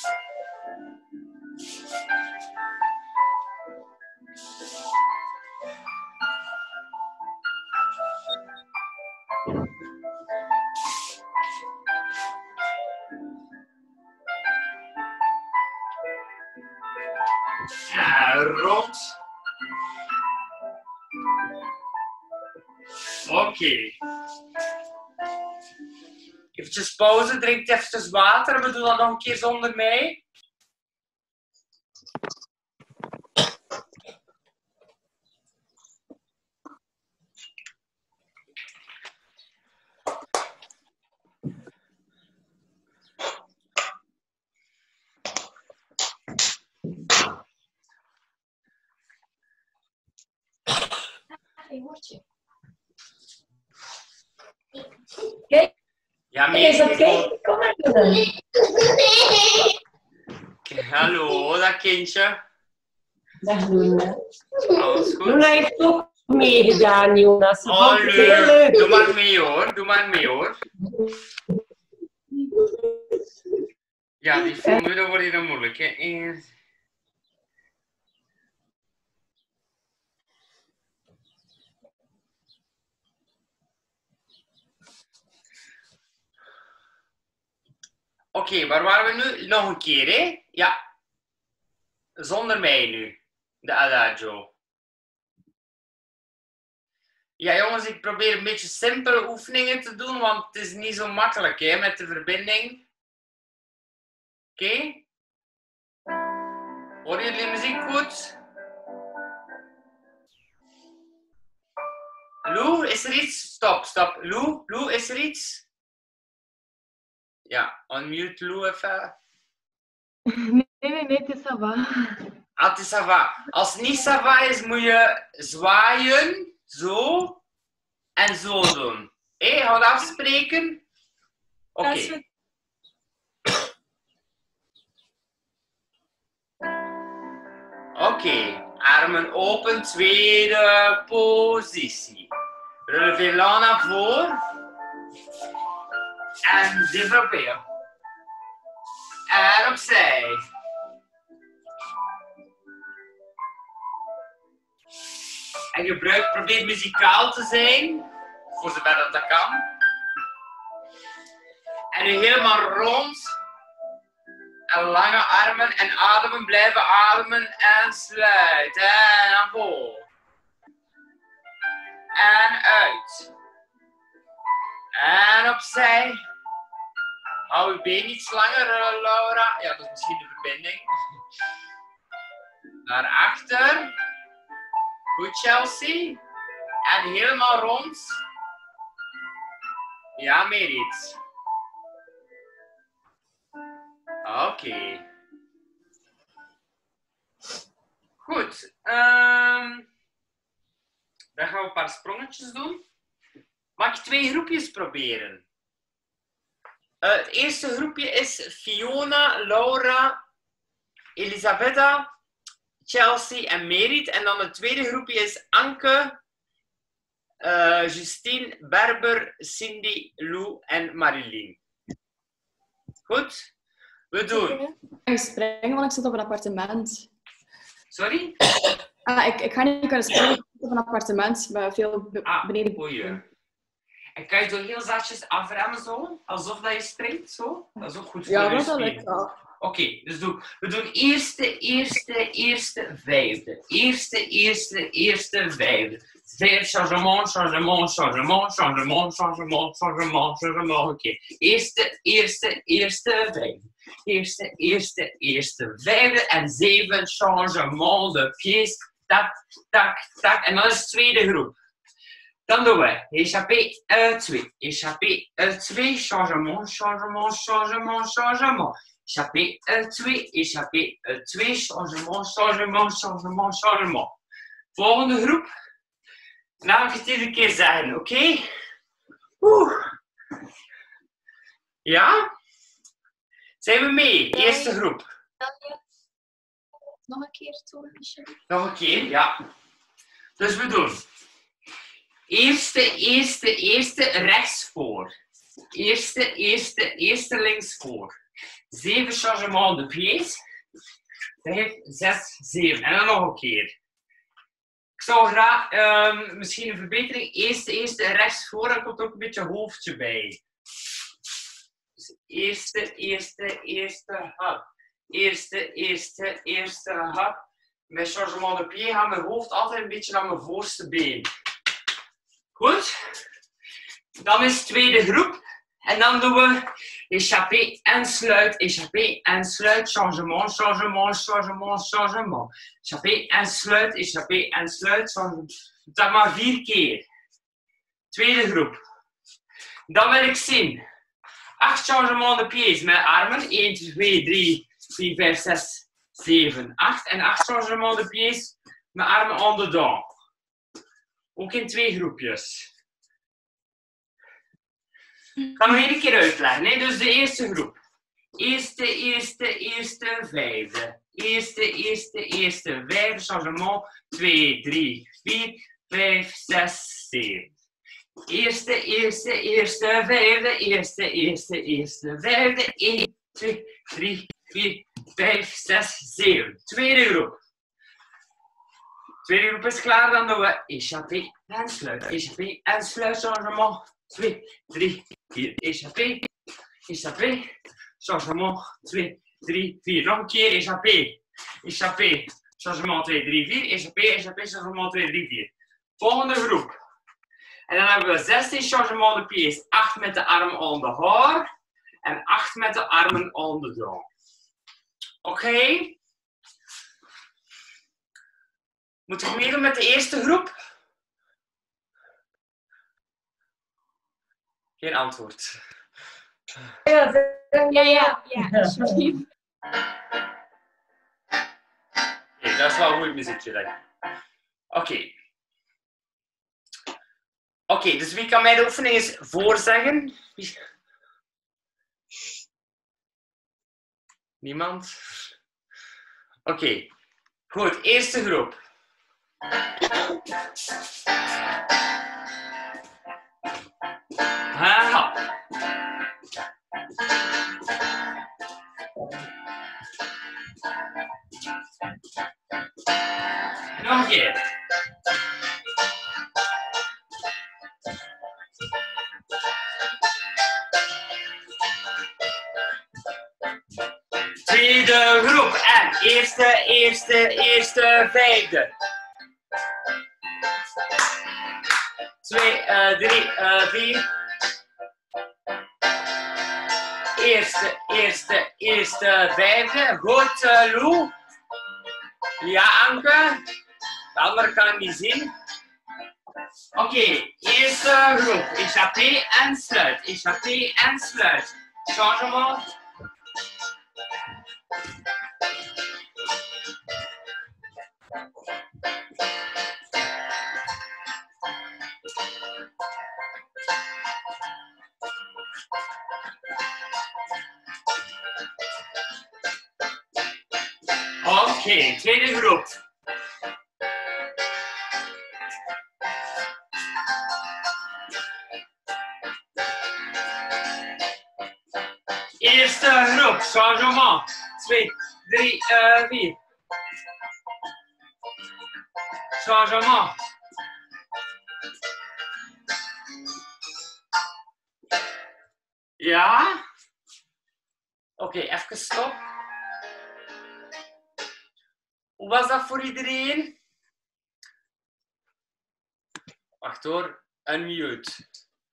En rond. Oké. Okay. Eventjes pauze, drink even water en we doen dat nog een keer zonder mij. Kijk, ja, is dat oké? Kom maar doen. Hallo, dat kindje. Dag Luna. Alles goed? Luna heeft ook meegedaan, Jonas. Ze Oh, vond het heel leuk. leuk. Doe maar mee hoor, doe maar mee hoor. Ja, die filmen, dat wordt hier dan moeilijk. Hè. Eerst. Oké, okay, waar waren we nu? Nog een keer, hè? Ja. Zonder mij nu. De adagio. Ja, jongens, ik probeer een beetje simpele oefeningen te doen, want het is niet zo makkelijk, hè, met de verbinding. Oké? Okay? Horen jullie de muziek goed? Lou, is er iets? Stop, stop. Lou, Lou, is er iets? Ja, unmute Lou even. Nee, nee, nee, het is ça va. Ah, het is ça va. Als het niet ça va is, moet je zwaaien, zo, en zo doen. Hé, hey, gaan we afspreken? Oké. Okay. Oké, okay. Armen open, tweede positie. Relevé lang naar voren. En développer. En opzij. En gebruik, probeer muzikaal te zijn, voor zover dat dat kan. En nu helemaal rond. En lange armen en ademen, blijven ademen en sluit. En naar voren. En uit. En opzij. Hou je been iets langer, Laura. Ja, dat is misschien de verbinding. Naar achter. Goed, Chelsea. En helemaal rond. Ja, meer iets. Oké. Okay. Goed. Um, dan gaan we een paar sprongetjes doen. Mag ik twee groepjes proberen? Uh, het eerste groepje is Fiona, Laura, Elisabetta, Chelsea en Merit. En dan het tweede groepje is Anke, uh, Justine, Berber, Cindy, Lou en Marilyn. Goed? We doen. Ik ga springen, want ik zit op een appartement. Sorry? Ah, ik, ik ga niet kunnen springen, ik zit op een appartement met veel be ah, beneden. Goeie. En kan je zo heel zachtjes afremmen zo? Alsof dat je springt zo? Dat is ook goed voor ja, je dat spier. lukt wel. Oké, okay, dus doen, we doen eerste, eerste, eerste, vijfde. Eerste, eerste, eerste, vijfde. Vijf, changement, changement, changement, changement, changement, changement, changement. Oké. Okay. Eerste, eerste, eerste, vijfde. Eerste, eerste, eerste, vijfde. En zeven, changement de pièce. Tak, tak, tak. En dan is de tweede groep. Dan doen we échappé un, twee. Échappé un, twee. Changement, changement, changement, changement. Échappé un, twee. Échappé un, twee. Changement, changement, changement, changement. Volgende groep. Nou, ga ik het even een keer zeggen, oké? Okay? Oeh. Ja? Zijn we mee? Eerste groep. Nog een keer doen, alsjeblieft. Nog een keer, ja. Dus we doen. Eerste, eerste, eerste, rechts voor. Eerste, eerste, eerste links voor. Zeven changements de pieds. Vijf, zes, zeven. En dan nog een keer. Ik zou graag um, misschien een verbetering. Eerste, eerste rechts voor. Dan komt ook een beetje hoofdje bij. Dus eerste, eerste, eerste hap. Eerste, eerste, eerste hap. Met changement de pied gaat mijn hoofd altijd een beetje naar mijn voorste been. Goed? Dan is de tweede groep. En dan doen we échappé en sluit, échappé en sluit, changement, changement, changement, changement. Échappé en sluit, échappé en sluit, changement. Dat maar vier keer. Tweede groep. Dan wil ik zien. Acht changements de pieds met armen. één, twee, drie, vier, vijf, zes, zeven, acht. En acht changements de pieds met armen en dedans. Ook in twee groepjes. Ik ga nog één keer uitleggen. Nee, dus de eerste groep. Eerste, eerste, eerste, vijfde. Eerste, eerste, eerste, vijfde changement. twee, drie, vier, vijf, zes, zeven. Eerste, eerste, eerste, vijfde. Eerste, eerste, eerste, vijfde. één, twee, drie, vier, vijf, zes, zeven. Tweede groep. Tweede groep is klaar. Dan doen we échappé en sluit. Échappé en sluit changement. twee, drie, vier, échappé, échappé, changement, twee, drie, vier. Nog een keer, échappé, échappé, changement, twee, drie, vier, échappé, échappé, changement, twee, drie, vier. Volgende groep. En dan hebben we zestien changements de pieds, acht met de armen on the haar en acht met de armen on the down. Oké? Okay. Moet ik meedoen met de eerste groep? Geen antwoord. Ja, ja, ja. ja alsjeblieft. Okay, dat is wel een goed muziekje, denk ik. Oké. Okay. Oké, okay, dus wie kan mij de oefening eens voorzeggen? Wie... Niemand? Oké. Okay. Goed, eerste groep. Haha. Nog een keer. Tweede groep en eerste, eerste, eerste, vijfde. Twee, uh, drie, uh, vier. Eerste, eerste, eerste, vijfde. Goed, uh, Lou. Ja, Anke. De andere kan ik niet zien. Oké, okay. Eerste groep. Échappé en sluit. Échappé en sluit. Changement. Oké, okay, tweede groep. Eerste groep, changement. twee, drie, vier. Changement. Ja? Oké, okay, even stop. Hoe was dat voor iedereen? Wacht hoor, unmute.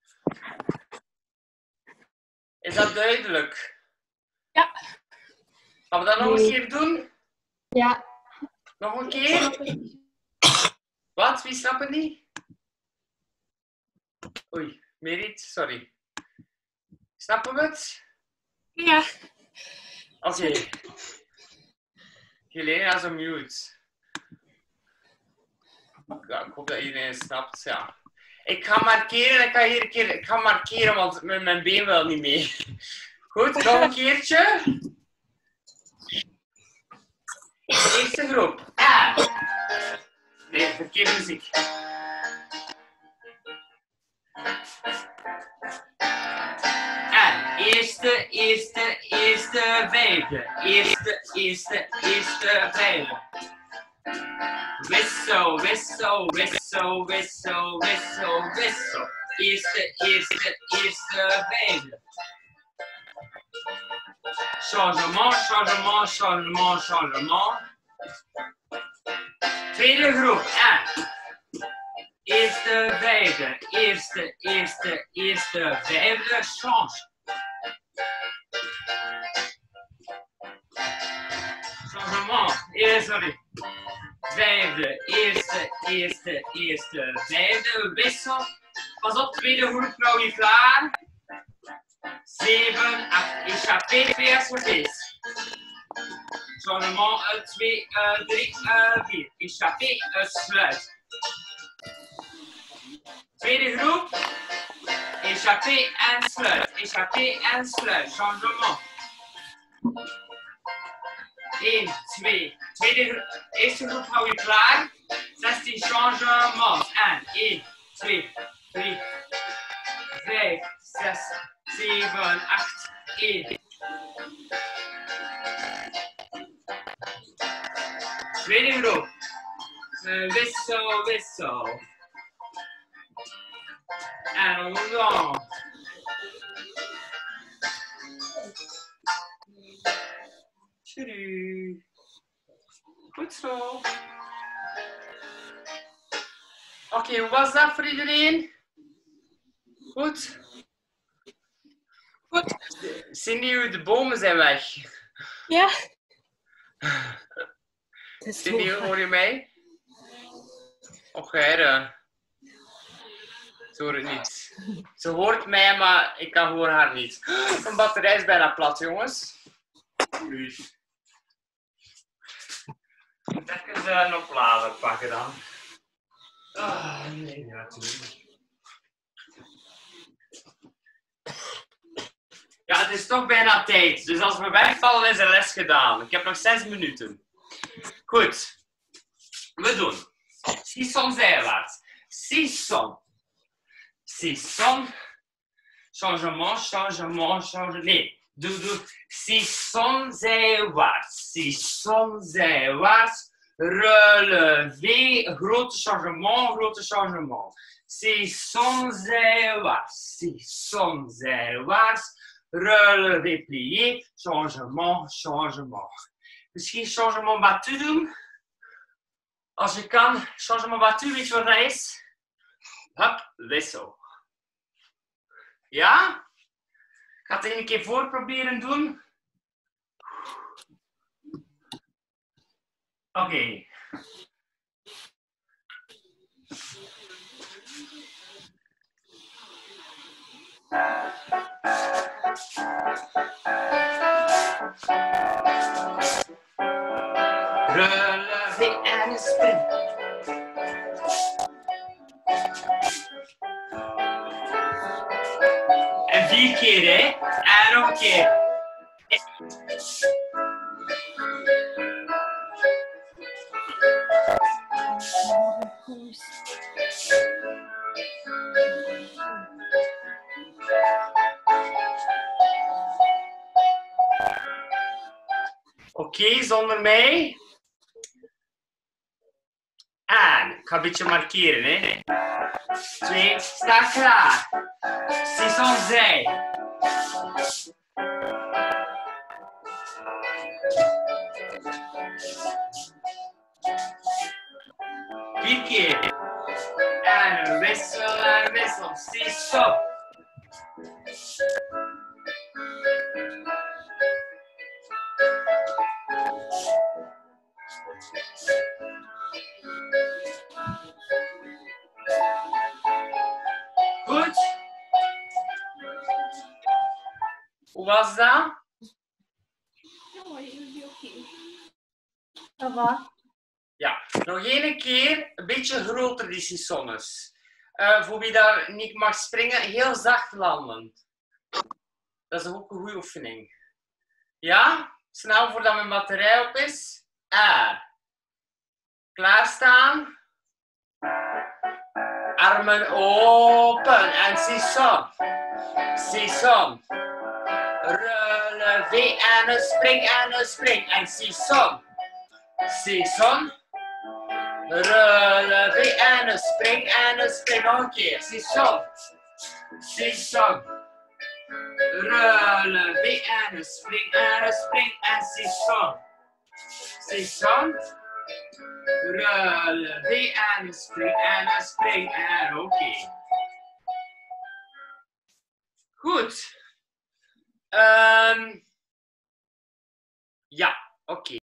Is dat duidelijk? Ja. Gaan we dat nog eens keer doen? Ja. Nog een keer? Wat? Wie snapt het niet? Oei, Merit, sorry. Snappen we het? Ja. Oké. Okay. Helena is een mute. Ja, ik hoop dat iedereen het snapt. Ja. Ik ga markeren, ik ga hier een keer ik ga markeren, want mijn, mijn been wil niet mee. Goed, nog een keertje. Eerste groep. Ah. Nee, verkeerde muziek. eerste, eerste, eerste, vijfde. Eerste, eerste, eerste, vijfde. Wissel, wissel, wissel, wissel, wissel, wissel. Eerste, eerste, eerste, vijfde. Changement, changement, changement, changement. Tweede groep. En eerste, vijfde, eerste, eerste, eerste, vijfde, change. Changement, eerste, sorry. Vijfde, eerste, eerste, eerste, vijfde, wissel. Pas op, tweede groep, nou je klaar. zeven, acht, échappé, twee assortés. Changement, twee, drie, vier. Échappé, sluit. Tweede groep. Échappé en sluit. Échappé en sluit. Changement. één, twee. Tweede groep. Eerste groep hou je klaar. zestien changements. En één, twee, drie, vijf, zes, zeven, acht, één. Tweede groep. Uh, wissel, wissel. En dan. Tjuru. Goed zo. Oké, okay, hoe was dat voor iedereen? Goed? Goed. Zien jullie, de bomen zijn weg. Ja. Zien jullie, hoor je mij? Och, Heire. Ze hoort het niet. Ze hoort mij, maar ik kan hoor haar niet. Mijn batterij is bijna plat, jongens. Oei. Ik moet even een oplader pakken dan. Ah, nee, natuurlijk. Ja, het is toch bijna tijd. Dus als we wegvallen is de les gedaan. Ik heb nog zes minuten. Goed. We doen. Sisson zijwaarts. Sisson. Sisson. Changement, changement, changement. Nee. Doe, doe. Sisson zijwaarts. Sisson zijwaarts. Relevé. Grote changement, grote changement. Sisson zijwaarts. Sisson zijwaarts. Relevé, plié. Changement, changement. Misschien changement battu doen. Als je kan, changement battu, weet je wat dat is? Hup, wissel. Ja? Ik ga het een keer voor proberen doen. Oké. Okay. Relevé en een sprint. En vier keer, hè? En nog een keer. Oké, okay, zonder mij. En, ik ga een beetje markeren, hè. Twee, sta klaar. Sisson zij. Vier keer. En wissel en wissel. Sisson. Goed. Hoe was dat? Dat was. Ja, nog één keer een beetje groter die sissonnes. Uh, voor wie daar niet mag springen, heel zacht landen. Dat is ook een goede oefening. Ja, snel voordat mijn batterij op is. En klaarstaan. Armen open en sisson. Sisson. Relevé en een spring en een spring en seeson. Seeson. Relevé en een spring en een spring. Nog een keer. Seeson. Seeson. Relevé en een spring en een spring en seeson. Seeson. Relevé en een spring en een spring en oké. Okay. Goed. Um, ja, oké. Okay.